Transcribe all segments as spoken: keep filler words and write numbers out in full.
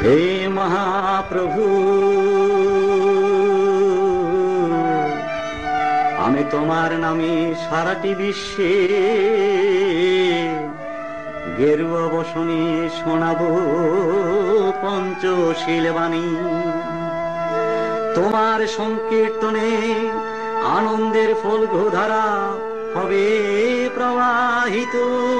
हे महाप्रभु আমি তোমার নামে সারাটি বিশ্বে গেরুয়া বসনে শোনাবো পঞ্চশীল বাণী। তোমার সংকীর্তনে আনন্দের ফলগধারা হবে প্রবাহিত।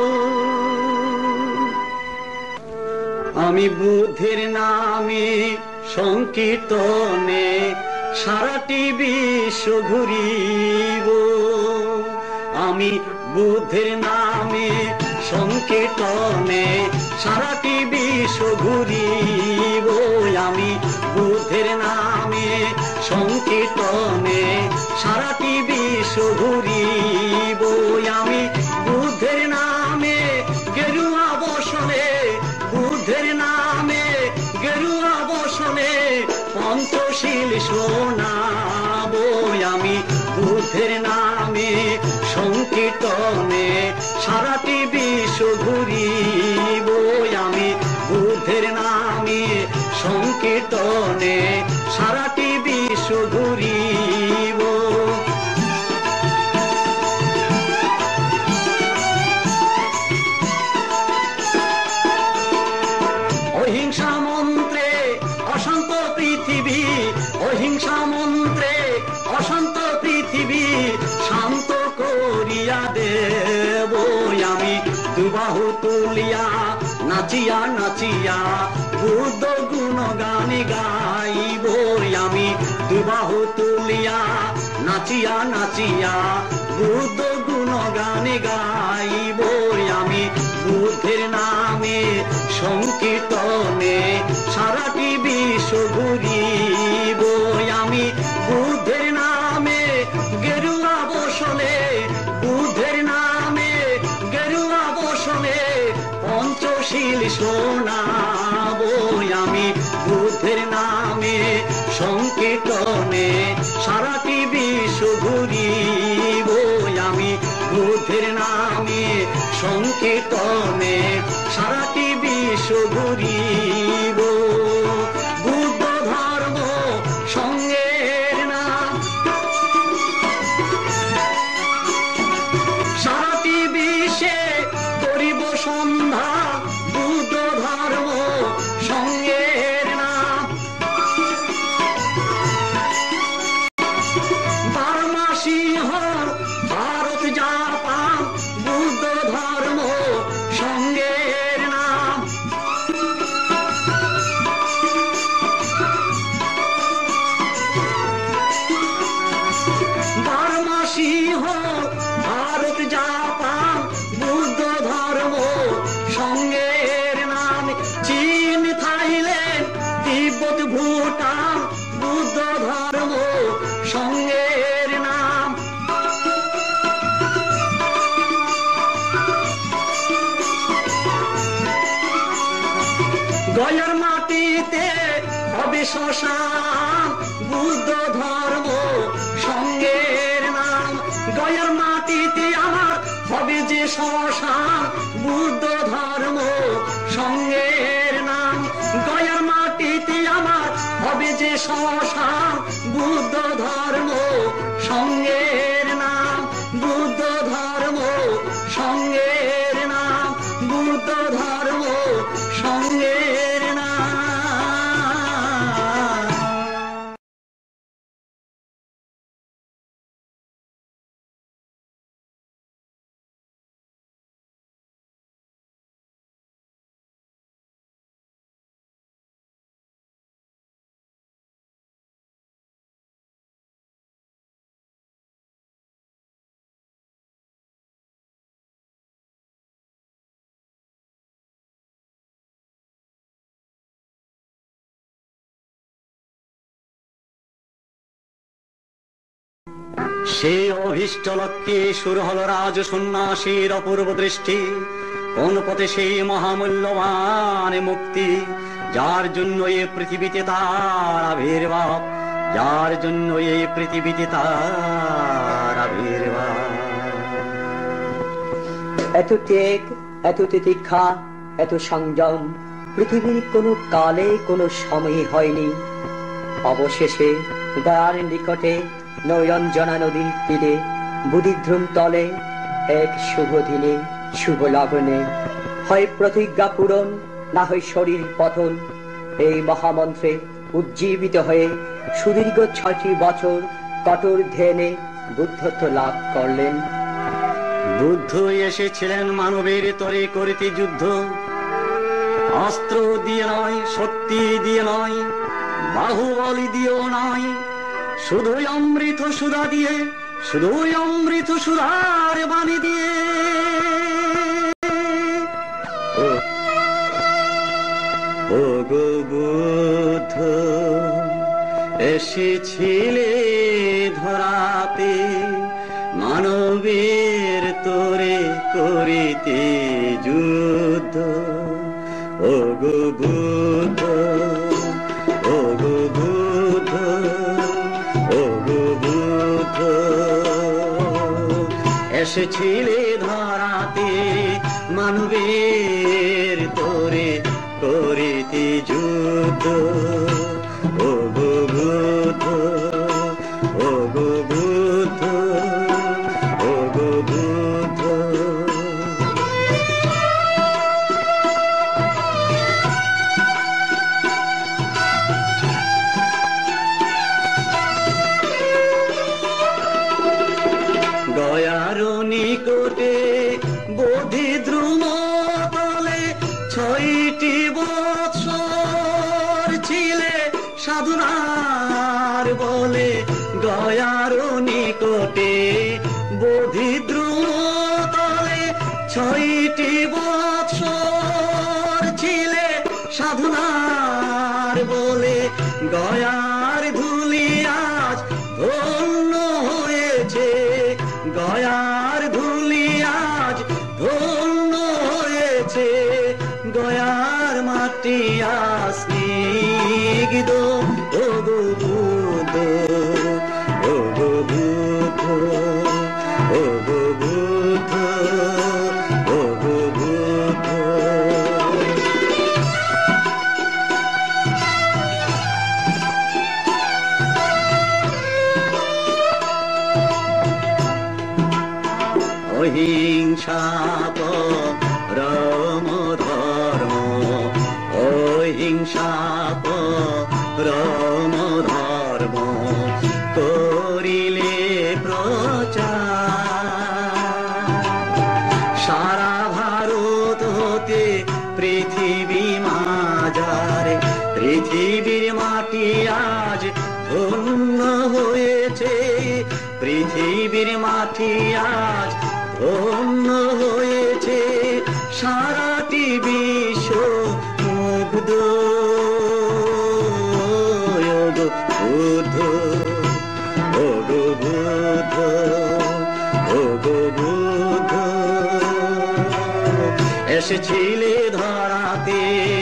আমি বুদ্ধের নামে সংকীর্তনে সারাটি বিশ্ব ঘুরিব। আমি বুদ্ধের নামে সংকীর্তনে সারাটি বিশ্ব ঘুরিব। আমি বুদ্ধের নামে সংকীর্তনে সারাটি বিশ্ব ঘুরিব। আমি বুদ্ধের নামে গেরুয়া বসনে বুদ্ধের নামে গেরুয়া বসনে পঞ্চশীল শোনাবো। আমি বুদ্ধের নামে সংকীর্তনে সারাটি বিশ্ব ঘুরিব। আমি বুদ্ধের নামে সংকীর্তনে সারাটি বিশ্ব ঘুরিব। অহিংসা মন্ত্রে অশান্ত পৃথিবী অহিংসা মন্ত্রে অশান্ত পৃথিবী শান্ত করিয়া দেব। আমি দুবাহু তুলিয়া নাচিয়া নাচিয়া বুদ্ধ গুণগান গাইব। আমি দুবাহু তুলিয়া নাচিয়া নাচিয়া বুদ্ধ গুণগান গাইব। আমি বুদ্ধের নামে সংকীর্তনে সারাটি বিশ্ব ঘুরিব। আমি বুদ্ধের নামে গেরুয়া বসনে বুদ্ধের নামে গেরুয়া বসনে পঞ্চশীল শোনাবো। আমি বুদ্ধের নামে সংকীর্তনে সারাটি বিশ্ব ঘুরিব। আমি বুদ্ধের নামে সংকীর্তনে সারাটি বিশ্ব ঘুরিব। বুদ্ধ ধর্ম সঙ্গের নাম সারাটি বিশ্বে করিব সন্ধ্যা। বুদ্ধ ধর্ম সঙ্গের নাম বার্মা সিংহ ভারত জাপান বুদ্ধ ধর্ম সঙ্গের নাম। বার্মা সিংহ ভারত জাপান বুদ্ধ ধর্ম সঙ্গের নাম। চীন থাইল্যান্ড তিব্বত ভুটান বুদ্ধ ধর্ম সঙ্গের নাম। গয়ার মাটিতে হবে শ্মশান বুদ্ধ ধর্ম সঙ্গের নাম। গয়ার মাটিতে আমার হবে যে শ্মশান বুদ্ধ ধর্ম সঙ্গের নাম। গয়ার মাটিতে আমার হবে যে শ্মশান বুদ্ধ ধর্ম সঙ্গের নাম। বুদ্ধ ধর্ম সঙ্গের নাম বুদ্ধ ধর্ম সঙ্গের নাম। সে অভীষ্ট লক্ষ্যে শুরু হল রাজ সন্ন্যাসীর অপূর্ব দৃষ্টি। কোন পথে সেই মহামূল্যবান মুক্তি যার জন্য এ পৃথিবীতে তার আবির্ভাব যার জন্য এই পৃথিবীতে তার আবির্ভাব। এত ত্যাগ, এত তিতিক্ষা, এত সংযম, পৃথিবীর কোনো কালে কোনো সময়ে হয়নি। অবশেষে গয়ার নিকটে নয়ঞ্জনা নদীর তীরে বুদ্ধিধ্রুম তলে এক শুভ দিনে শুভ লগ্নে হয় প্রতিজ্ঞা পূরণ, না হয় শরীর পতন, এই মহামন্ত্রে উজ্জীবিত হয়ে সুদীর্ঘ ছয়টি বছর কঠোর ধ্যানে বুদ্ধত্ব লাভ করলেন। বুদ্ধ এসেছিলেন মানবের তরে করিতে যুদ্ধ, অস্ত্র দিয়ে নয়, শক্তি দিয়ে নয়, বাহুবলী দিয়েও নয়, শুধুই অমৃত সুধা দিয়ে, শুধুই অমৃত সুধার বাণী দিয়ে। ও গো বুদ্ধ এসেছিলে ধরাতে মানবের তোরে করিতে যুদ্ধ। ও গো বুদ্ধ, ও গো বুদ্ধ, ও গো বুদ্ধ এসেছিলে ধরাতে মানবের তোরে করিতে যুদ্ধ। ও গো বুদ্ধ, ও গো বুদ্ধ, ও গো বুদ্ধ। গয়ার নিকটে বোধিদ্রুম তলে ছয়টি বৎসর ছিলে সাধনার বলে। গয়ার নিকটে বোধিদ্রুম তলে ছয়টি বৎসর ছিলে সাধনার বলে। গয়ার ধুলি আজ ধন্য হয়েছে, গয়ার ধুলি আজ ধন্য হয়েছে। গয়ার মাটি আজ স্নিগ্ধ। ও গো বুদ্ধ, ও গো বুদ্ধ, ও গো বুদ্ধ, ও গো বুদ্ধ। অহিংসা পরম ধর্ম, অহিংসা পরম ধর্ম করিলে প্রচার। সারা ভারত হতে পৃথিবী মাঝারে, পৃথিবীর মাটি আজ ধন্য হয়েছে, পৃথিবীর মাটি আজ ধন্য হয়েছে। সারাটি বিশ্ব মুগ্ধ। ও গো বুদ্ধ, ও গো বুদ্ধ, ও গো বুদ্ধ এসেছিলে ধরাতে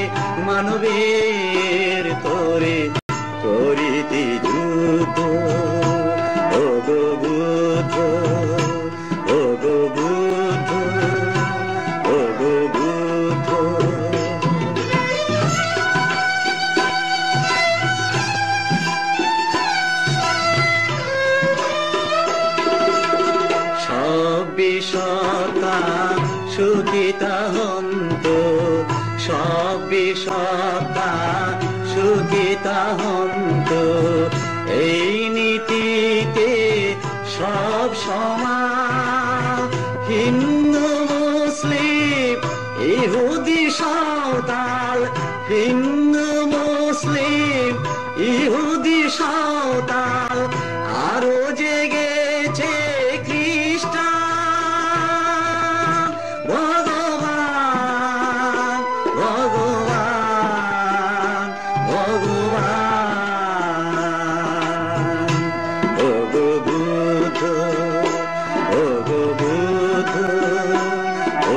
মানবের তোরে করিতে যুদ্ধ। ও গো বুদ্ধ, ও গো বুদ্ধ, ও গো বুদ্ধ। সব বিষতা সুখিতা হন্ত, সব বিষতা সুখিতা হন্ত। এই নীতিতে সব সমান, হিন্দু মুসলিম ইহুদি সাঁওতাল, হিন্দু মুসলিম ইহুদি সাঁওতাল। আরো জেগেছে খ্রিস্টান। ভগবান, ভগবান, ভগবান। ও গো বুদ্ধ, ও গো বুদ্ধ, ও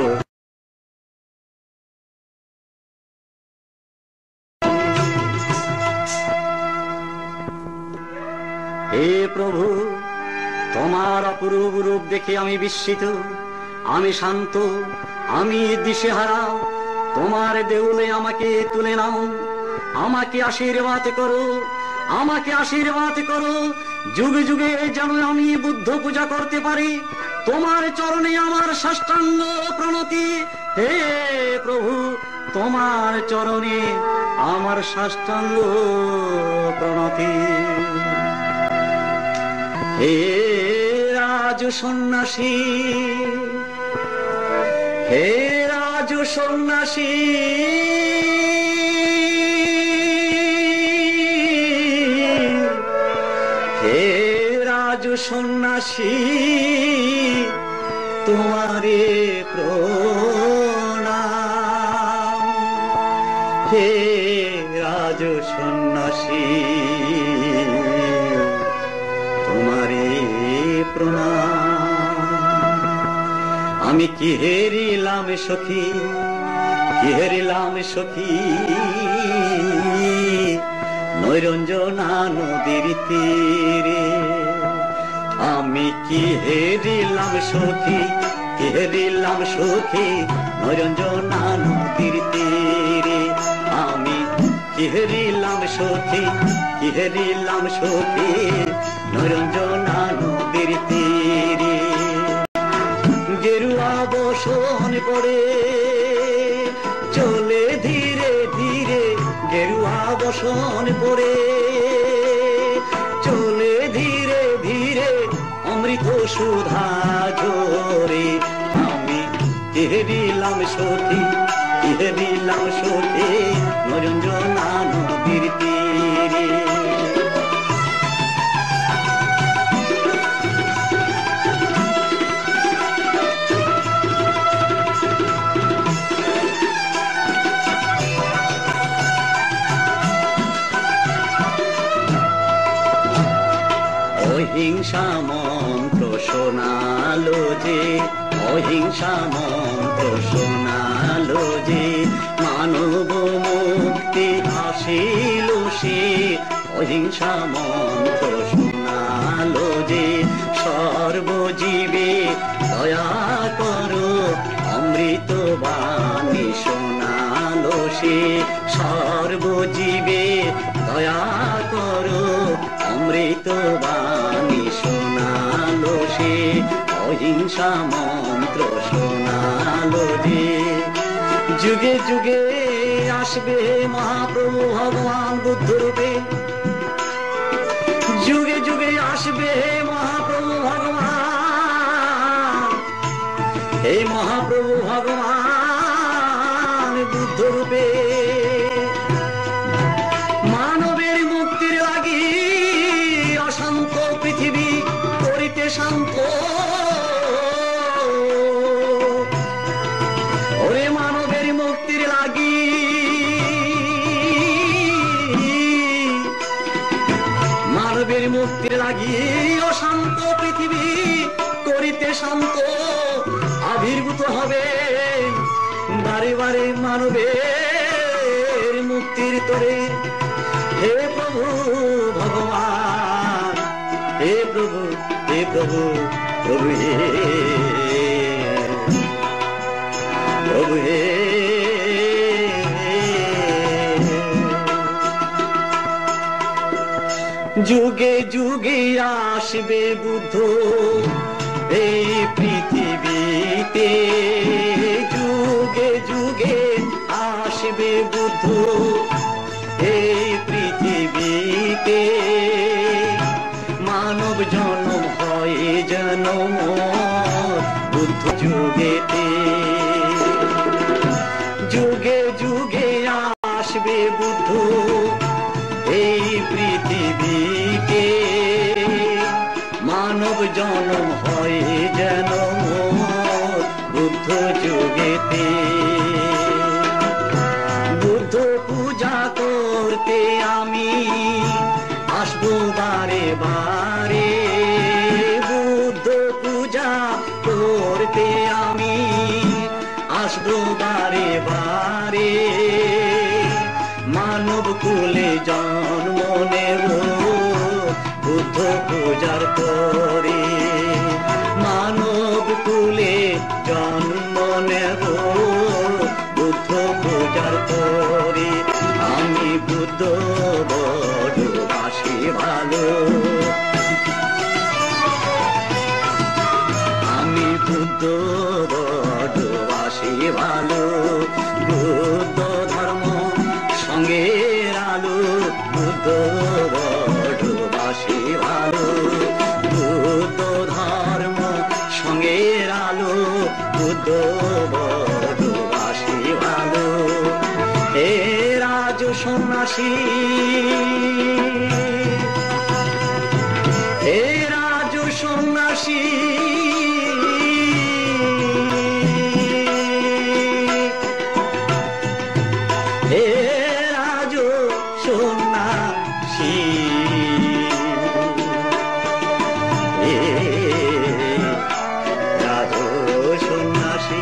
হে প্রভু, তোমার অপরূপ রূপ দেখে আমি বিস্মিত, আমি শান্ত, আমি দিশেহারা। তোমার দেউলে আমাকে তুলে নাও, আমাকে আশীর্বাদ করো, আমাকে আশীর্বাদ করো, যুগে যুগে যেন আমি বুদ্ধ পূজা করতে পারি। তোমার চরণে আমার সাষ্টাঙ্গ প্রণতি, হে প্রভু তোমার চরণে আমার সাষ্টাঙ্গ প্রণতি। হে রাজ সন্ন্যাসী, হে রাজ সন্ন্যাসী, হে রাজ সন্ন্যাসী, তোমারে প্রণাম। হে রাজ সন্ন্যাসী, তোমারে প্রণাম। আমি কি হেরিলাম সখী, কি হেরিলাম সখী, নৈরঞ্জনা নদীর তীরে। আমি কি হেরিলাম সখী, কি হেরিলাম সখী, নৈরঞ্জনা নদীর তীরে। আমি কি হেরিলাম সখী, কি হেরিলাম সখী, নৈরঞ্জনা নদীর তীরে। গেরুয়া বসন পড়ে চলে ধীরে ধীরে, গেরুয়া বসন পড়ে চলে ধীরে ধীরে, অমৃত সুধা ঝরে। আমি কি হেরিলাম সখী, কি হেরিলাম সখী, নৈরঞ্জনা নদীর তীরে। অহিংসা মন্ত্র শোনালো যে, অহিংসা মন্ত্র শোনালো যে, মানব মুক্তি আসিল সে। অহিংসা মন্ত্র শোনালো যে, সর্বজীবে দয়া করো, অমৃত বাণী শোনালো সে। সর্বজীবে দয়া করো, অমৃত বাণী শোনালো সে। অহিংসা মন্ত্র শোনালো যে। যুগে যুগে আসবে মহাপ্রভু ভগবান বুদ্ধ রূপে, যুগে যুগে আসবে মহাপ্রভু ভগবান, এই মহাপ্রভু ভগবান বুদ্ধ রূপে। মানবের মুক্তির লাগি অশান্ত পৃথিবী করিতে শান্ত। ওরে মানবের মুক্তির লাগি, মানবের মুক্তির লাগি অশান্ত পৃথিবী করিতে শান্ত। আবির্ভূত হবে বারে বারে মানবের মুক্তির তরে। হে প্রভু ভগবান, হে প্রভু, হে প্রভু, প্রভু হে, প্রভু হে। যুগে যুগে আসবে বুদ্ধ এই পৃথিবীতে, যুগে যুগে আসবে বুদ্ধ এই পৃথিবীতে। মানব জন্ম হয় জন্ম বুদ্ধ যুগেতে। যুগে যুগে আসবে বুদ্ধ এই পৃথিবীতে। মানব জন্ম হয় যেন বুদ্ধ যুগেতে। বুদ্ধ পূজা করতে আমি আসবো বারে বারে, বুদ্ধ পূজা করতে আমি আসবো বারে বারে। মানব কুলে জন্ম নেব বুদ্ধ পূজার পরে, মানব কুলে জন্ম নেব বুদ্ধ বুদ্ধ বড়বাসী ভালো, বুদ্ধ ধর্ম সঙ্গের আলো, বুদ্ধ বড়বাসী ভালো। হে রাজ সন্ন্যাসী, হে রাজ সন্ন্যাসী, হে রাজ সন্ন্যাসী, হে রাজ সন্ন্যাসী।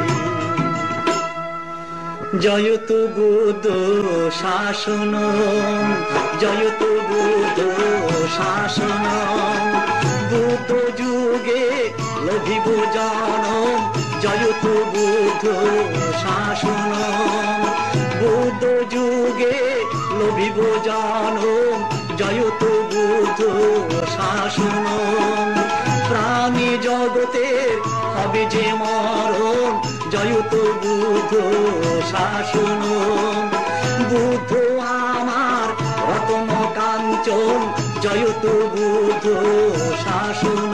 জয়তু বুদ্ধ শাসন, জয়তু বুদ্ধ শাসন, বুদ্ধ যুগে লভিব জনম, জয়তু বুদ্ধ শাসন, বুদ্ধ যুগে লভিব জনম, জয়তু বুদ্ধ শাসন। প্রাণী জগতের হবে যে মরণ, জয়তু বুদ্ধ শাসন। বুদ্ধ আমার রতন কাঞ্চন, জয়তু বুদ্ধ শাসন।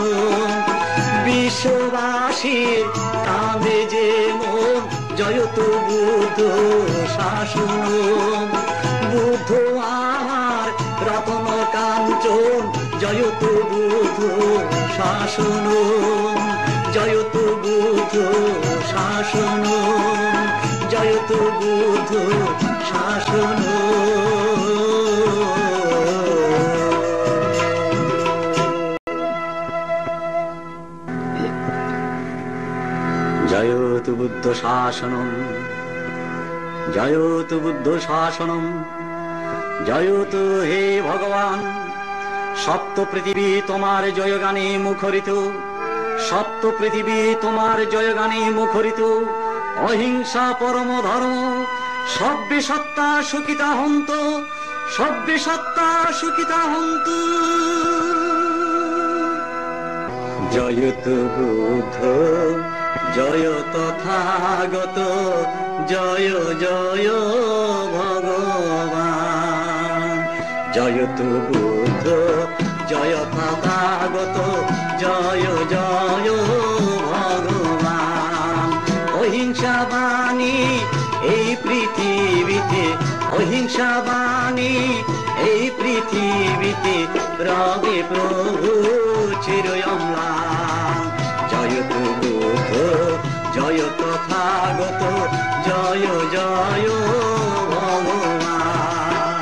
বিশ্ববাসীর কাঁধে যে মন, জয়তু বুদ্ধ শাসন। বুদ্ধ আমার রতন কাঞ্চন, জয়তু বুদ্ধ শাসন, জয়তু বুদ্ধ শাসন, জয়তু বুদ্ধ শাসন। জয়তু বুদ্ধ শাসনম, জয়তু বুদ্ধ শাসনম, জয়তু হে ভগবান। সপ্ত পৃথিবী তোমার জয়গানে মুখরিত, সপ্ত পৃথিবী তোমার জয়গানে মুখরিত। অহিংসা পরম ধর্ম, সব্যে সত্তা সুখিতা হন্ত, সব্যে সত্তা সুখিতা হন্ত। জয়তু বুদ্ধ, জয় তথাগত, জয় জয় ভগবান। জয়তু বুদ্ধ, জয় তথাগত, জয় জয় ভগবান। অহিংসা বাণী এই পৃথিবীতে, অহিংসা বাণী এই পৃথিবীতে, রবে প্রভু চিরয়ম্লান। জয়তু বুদ্ধ, জয় তথাগত, জয় জয় ভগবান।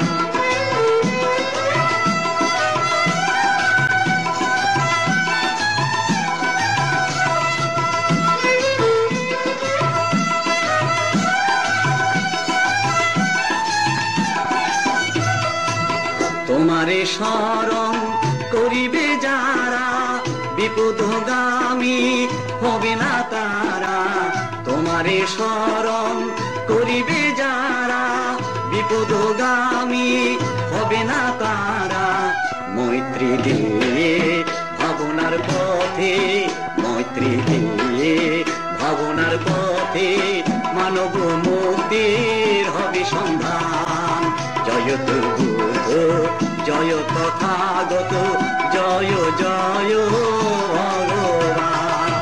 তোমারে শরণ করিবে যারা, বিপদগামী হবে না তারা। তোমারে শরণ করিবে যারা, বিপদগামী হবে না তারা। মৈত্রী দিয়ে ভাবনার পথে, মৈত্রী দিয়ে ভাবনার পথে, মানব মুক্তির হবে সন্ধান। জয়তু বুদ্ধ, জয় তথাগত, জয় জয় ভগবান।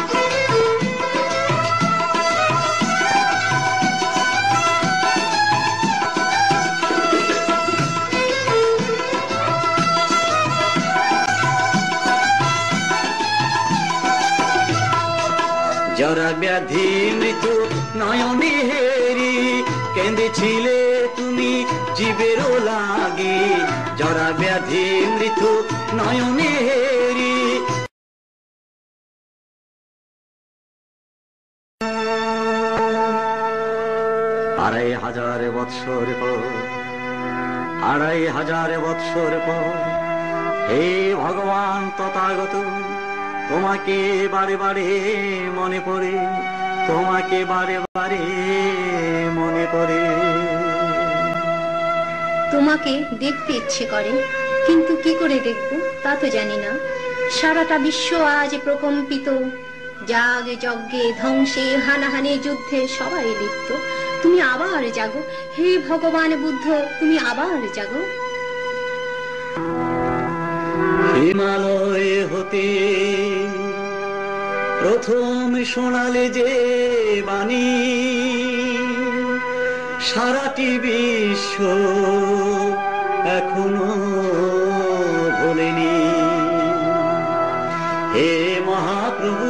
জরা ব্যাধি মৃত্যু নয়নে হেরি, কেঁদেছিলে তুমি জীবেরও লাগে। জরা ব্যাধি মৃত্যু নয়নে হেরি, আড়াই হাজার বৎসর পর, আড়াই হাজার বৎসর পর, হে ভগবান তথাগত, তোমাকে বারে বারে মনে পড়ে, তোমাকে বারে বারে মনে পড়ে। তোমাকে দেখতে ইচ্ছে করে, কিন্তু কি করে দেখবো তা তো জানি না। সারাটা বিশ্ব আজ প্রকম্পিত, যাগ যজ্ঞে ধ্বংসে হানাহানি যুদ্ধে সবাই লিপ্ত। তুমি আবার জাগো হে ভগবান বুদ্ধ, তুমি আবার জাগো। হিমালয় হতে প্রথম শোনালে যে বাণী, সারাটি বিশ্ব এখনো ভোলেনি। হে মহাপ্রভু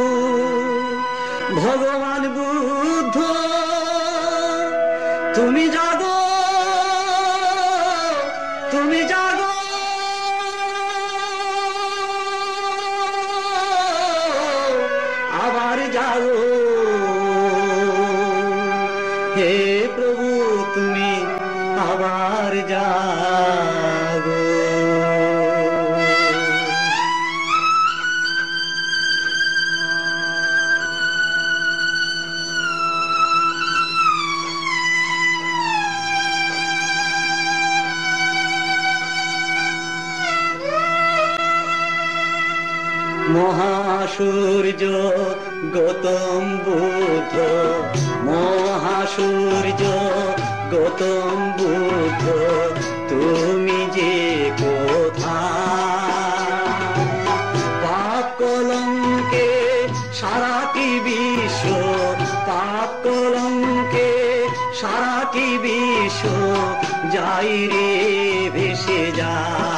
ভগবান বুদ্ধ, তুমি জাগো, তুমি জাগো, আবার জাগো। হে প্রভু তুমি আবার জাগো। মহাসূর্য গৌতম বুদ্ধ, মহাসূর্য গৌতম বুদ্ধ, তুমি যে কোথায়? পাপ কলঙ্কে সারাটি বিশ্ব, পাপ কলঙ্কে সারাটি বিশ্ব যাই রে ভেসে যায়।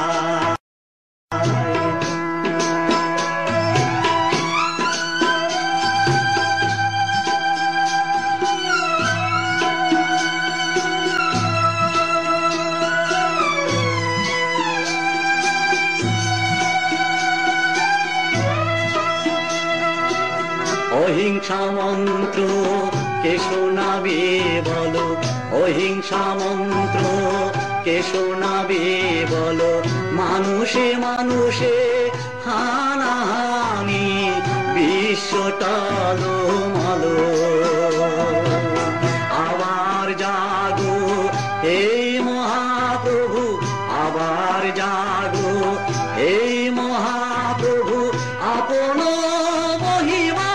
অহিংসা মন্ত্র কে শোনাবে বলো, অহিংসা মন্ত্র কে শোনাবে বলো, মানুষে মানুষে হানাহানি বিশ্ব টালমালো। আবার জাগো এই মহাপ্রভু, আবার জাগো এই মহাপ্রভু, আপন মহিমা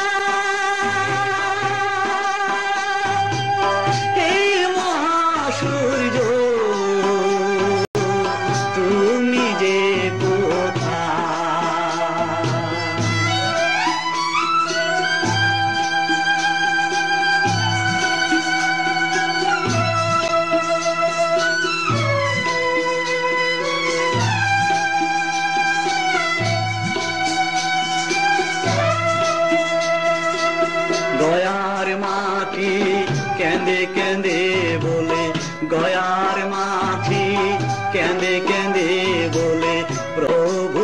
গয়ার মাটি কেঁদে কেঁদে বলে, গয়ার মাটি কেঁদে কেঁদে বলে, প্রভু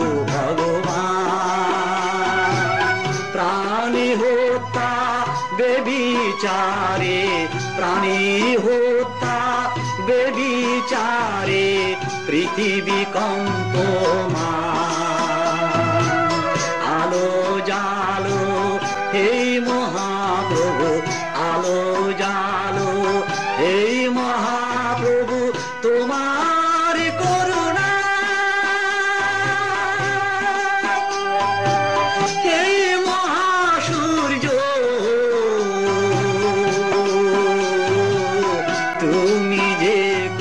ভগবান প্রাণী হত্যা বেবিচারে, প্রাণী হত্যা বেবিচারে পৃথিবী কম্পমান। আলো জালো হে মহাপ্রভু, আলো জালো হে মহাপ্রভু, তোমার করুণা হে মহাসূর্য, তুমি যে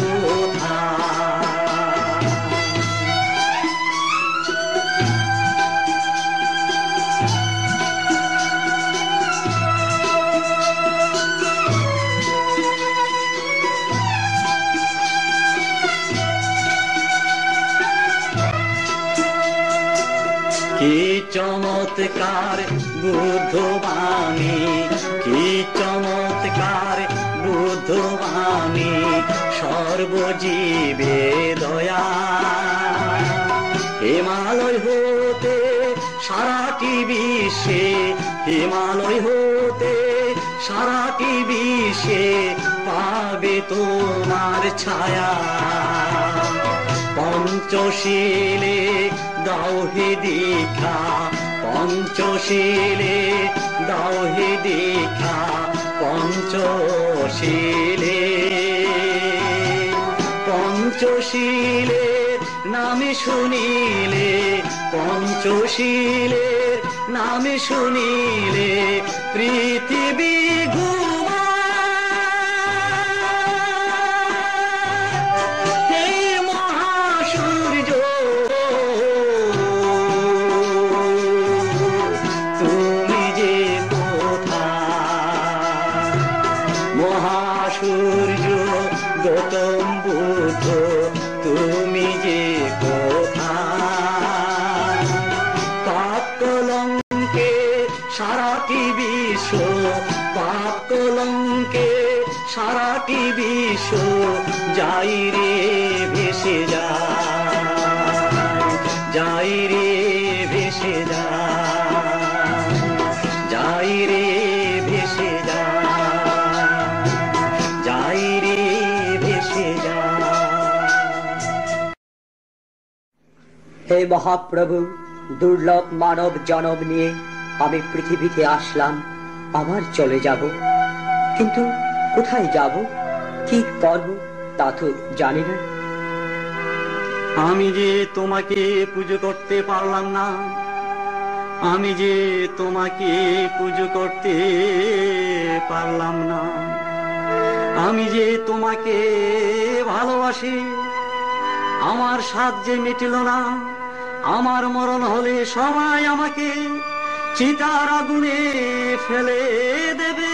কি চমৎকার বুদ্ধবাণী, কি চমৎকার বুদ্ধবাণী, সর্বজীবে দয়া। হিমালয় হতে সারাটি বিশ্বে, হিমালয় হতে সারাটি বিশ্বে পাবে তোমার ছায়া। পঞ্চশীলে দাও হে দীক্ষা, পঞ্চশীলে দাও হে দীক্ষা, পঞ্চশীলে পঞ্চশীলের নামে শুনিলে, পঞ্চশীলের নামে শুনিলে পৃথিবী ঘুমায়। হে মহাসূর্য সূর্য গৌতম বুদ্ধ তুমি যে কোথায় পাপ কলঙ্কে সারাটি বিশ্ব পাপ কলঙ্কে সারাটি বিশ্ব যাই রে ভেসে যায় যাই রে ভেসে যায় যাই রে ভেসে যায় যাই রে ভেসে যায়। হে মহাপ্রভু, দুর্লভ মানব জনম নিয়ে আমি পৃথিবীতে আসলাম, আবার চলে যাব, কিন্তু কোথায় যাব, কি করব তা তো জানি না। আমি যে তোমাকে পুজো করতে পারলাম না, আমি যে তোমাকে পুজো করতে পারলাম না, আমি যে তোমাকে ভালোবাসি, আমার স্বাদ যে মিটিল না, আমার মরণ হলে সবাই আমাকে চিতার আগুনে ফেলে দেবে।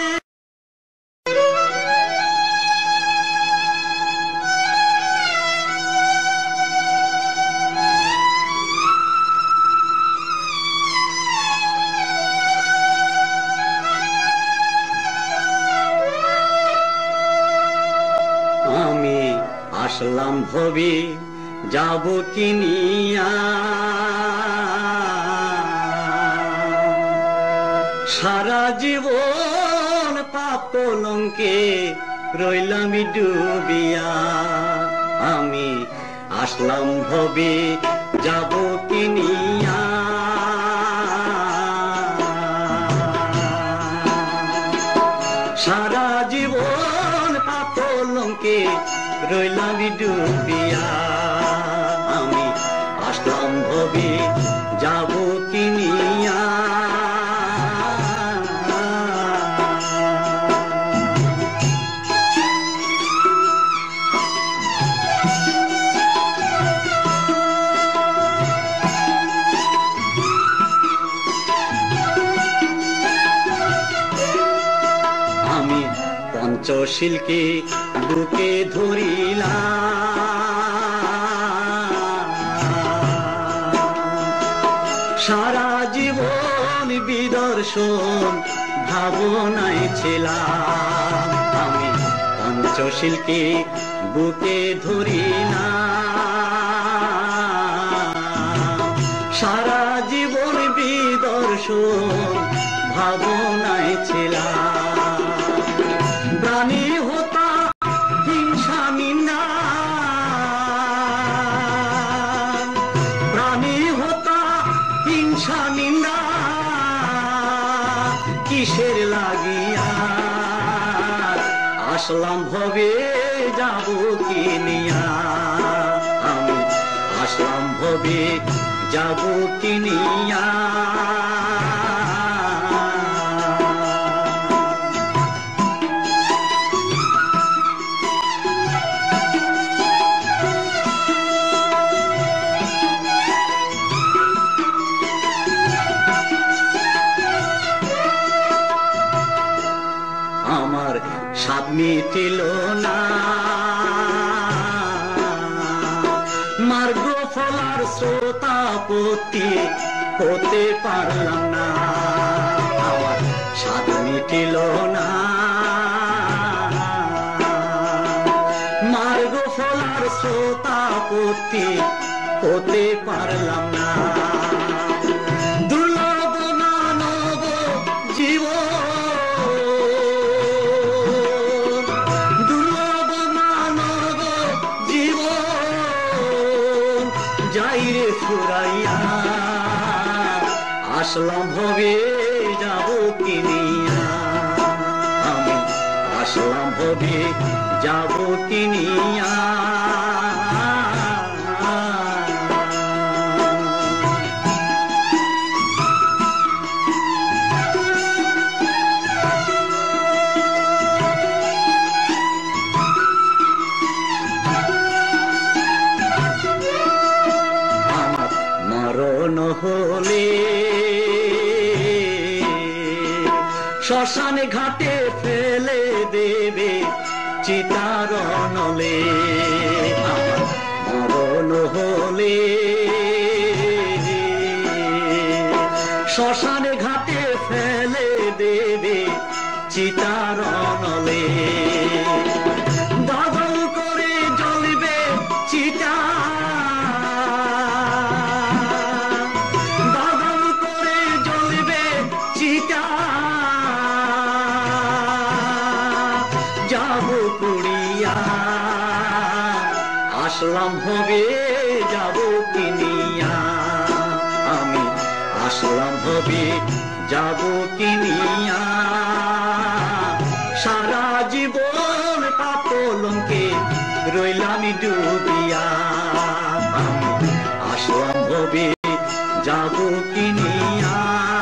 আমি আসলাম ভবে যাব কিনিয়া, সারা জীবন পাপ কলঙ্কে রইলাম ডুবিয়া। আমি আসলাম ভবে যাব কিনিয়া, সারা জীবন পাপ কলঙ্কে রইলাম ডুবিয়া। আমি আসলাম ভবে যাব কিনিয়া। আমি পঞ্চশীলকে বুকে ধরিলাম, সারা জীবন বিদর্শন ভাবনায় ছিলাম। আমি পঞ্চশীলকে বুকে ধরিলাম, সারা জীবন বিদর্শন ভাবনায় ছিলাম। প্রাণী হতা হিংসা নিন্দা, প্রাণী হতা হিংসা নিন্দা, কিসের লাগিয়া আসলাম ভবে যাব কিনিয়া। আমি আসলাম ভবে যাব কিনিয়া। আমার স্বাদ মিটিল না, মার্গ ফলার শ্রোতাপতি হতে পারলাম না। আমার স্বাদ মিটিল না, মার্গ ফলার শ্রোতাপতি হতে পারলাম না। দুর্লভ মানব জীবন, যাই রে ফুরাইয়া আসলাম ভবে যাব কিনিয়া। আমি আসলাম ভবে যাব কিনিয়া। মরণ হলে শ্মশান ঘাটে ফেলে দেবে চিতার নলে মরণ হলে শ্মশানে ঘাটে ফেলে দেবে চিতার নলে দাদল করে জ্বলবে চিতা দাদল করে জ্বলবে চিতা যাব পুড়িয়া আসলাম হবে যাব কিনিয়া আমি আসলাম হবে যাব কিনিয়া সারা জীবন পাপলঙ্কে রইলাম ডুবিয়া আমি আসলাম হবে যাব কিনিয়া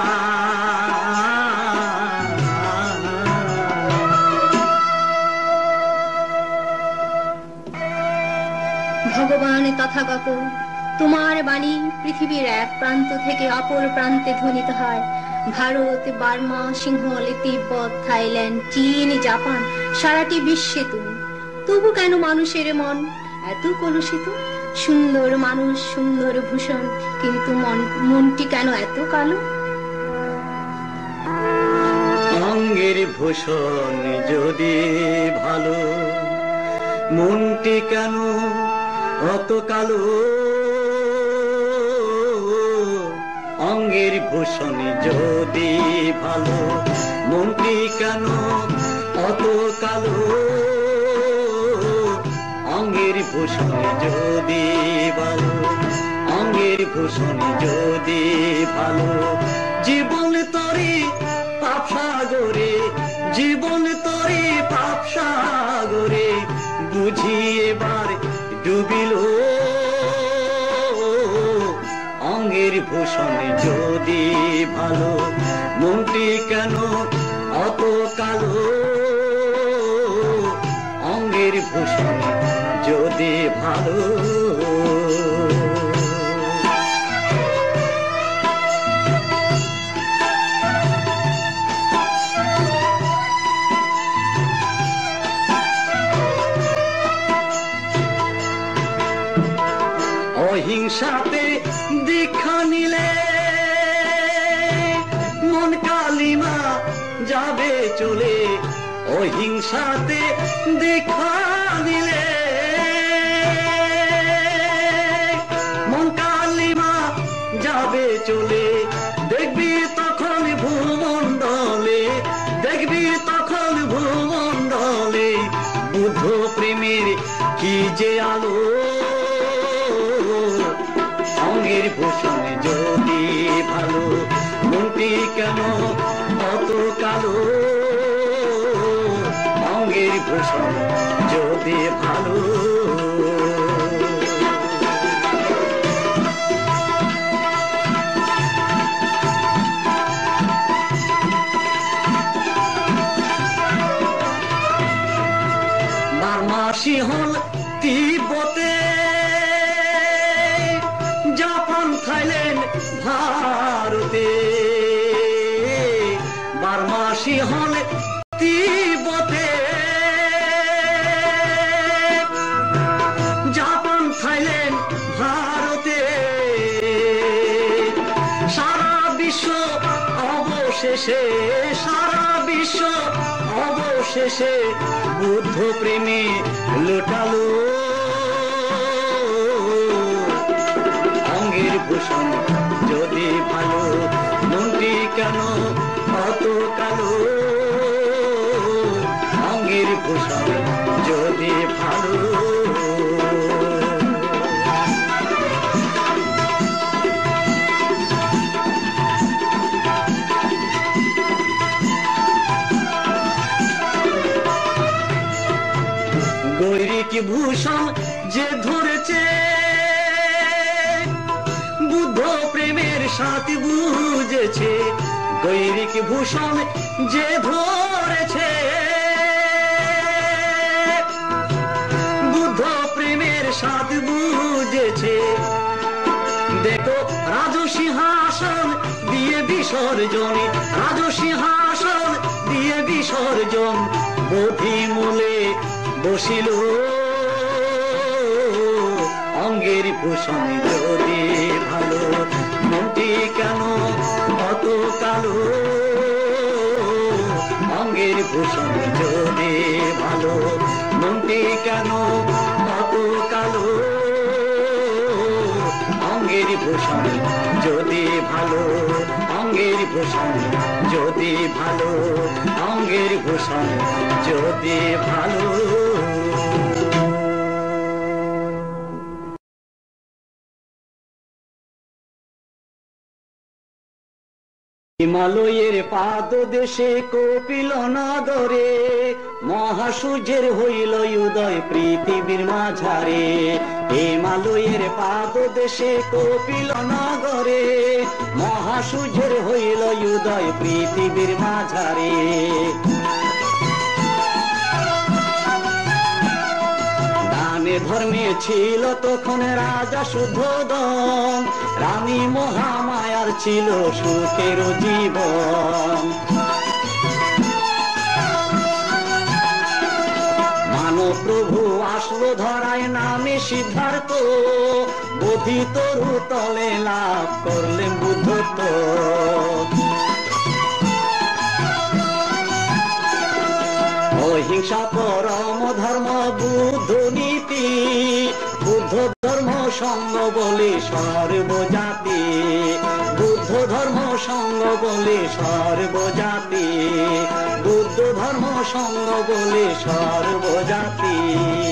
ভগবান তথাগত তোমার বাণী পৃথিবীর এক প্রান্ত থেকে অপর প্রান্তে ধ্বনিত হয়। ভারত, বার্মা, সিংহল, তিব্বত, থাইল্যান্ড, চীন, জাপান, সারাটি বিশ্বে তুমি। তবু কেন মানুষের মন এত কলুষিত? সুন্দর মানুষ, সুন্দর ভূষণ, কিন্তু মন মনটি কেন এত কালো? অঙ্গের ভূষণ যদি ভালো, মনটি কেন অত কালো? অঙ্গের ভূষণ যদি ভালো, মনটি কেন অত কালো? অঙ্গের ভূষণ যদি ভালো, অঙ্গের ভূষণ যদি ভালো, জীবন তরি পাপ সাগরে, জীবন তরি পাপ সাগরে বুঝি এবার ডুবিল। অঙ্গের ভূষণ যদি ভালো, মনটি কেন অত কালো? অঙ্গের ভূষণ যদি ভালো। অহিংসাতে দীক্ষা নিলে মন কালিমা যাবে চলে। অহিংসাতে দীক্ষা নিলে মন কালিমা যাবে চলে। দেখবি তখন ভূমণ্ডলে, দেখবি তখন ভূমণ্ডলে বুদ্ধ প্রেমের কি যে আলো। অঙ্গের ভূষণ যদি ভালো, মনটি কেন অত কালো? অঙ্গের ভূষণ যদি ভালো। বার্মা, সিংহল, তিব্বতে, জাপান, থাইল্যান্ড, ভারতে, বার্মা, সিংহল, তিব্বতে, জাপান, থাইল্যান্ড, ভারতে, সারা বিশ্ব অবশেষে, সারা বিশ্ব অবশেষে বুদ্ধ প্রেমে লুটালো। অঙ্গের ভূষণ যদি ভালো, মনটি কেন অত কালো? অঙ্গের ভূষণ যদি ভালো। গৈরিক ভূষণ যে ধরেছে বুদ্ধ প্রেমের সাথে বুঝেছে। গৈরিক ভূষণ যে ধরেছে বুদ্ধ প্রেমের সাথে বুঝেছে। দেখো রাজসিংহাসন দিয়ে বিসর্জন, রাজসিংহাসন দিয়ে বিসর্জন, বোধি মূলে বসিল অঙ্গের ভূষণ যদি ভালো, মনটি কেন অত কালো? অঙ্গের ভূষণ যদি ভালো, মনটি কেন অত কালো? অঙ্গের ভূষণ যদি ভালো, অঙ্গের ভূষণ যদি ভালো, অঙ্গের ভূষণ যদি ভালো। হিমালয়ের পাদদেশে কপিল নগরে মহাসূর্যের হইল উদয় পৃথিবীর মাঝারে। হিমালয়ের পাদদেশে কপিল নগরে মহাসূর্যের হইল উদয় পৃথিবীর মাঝারে। দানে ধর্মে ছিল তখন রাজা শুদ্ধোদন, রানী মহামায়ার ছিল সুখের জীবন। মানব প্রভু আসলো ধরায় নামে সিদ্ধার্থ, বোধি তরু তলে লাভ করলেন বুদ্ধত্ব। অহিংসা পরম ধর্ম বুদ্ধ নীতি, বুদ্ধ ধর্ম সঙ্গ বলে সর্বজাতি। বুদ্ধ ধর্ম সঙ্গ বলে সর্বজাতি, বুদ্ধ ধর্ম সঙ্গ বলে সর্বজাতি।